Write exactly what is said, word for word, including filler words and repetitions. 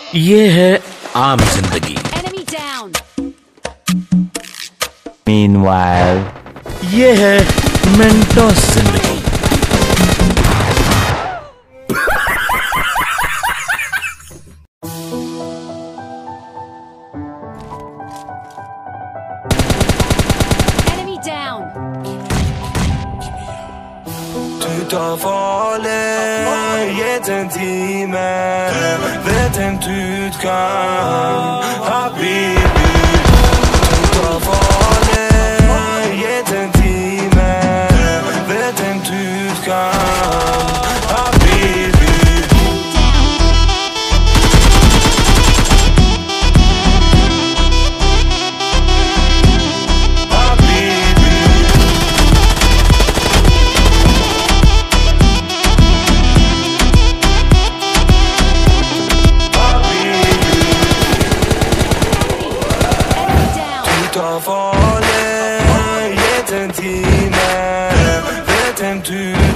ये है आम जिंदगी। Meanwhile, ये है मेंटोस जिंदगी। Enemy down. Du tar farlig, gitt en time, vet en utgang, Habibi. Du tar farlig, gitt en time, vet en utgang, Habibi. Farlig, gitt en time, vet en tur.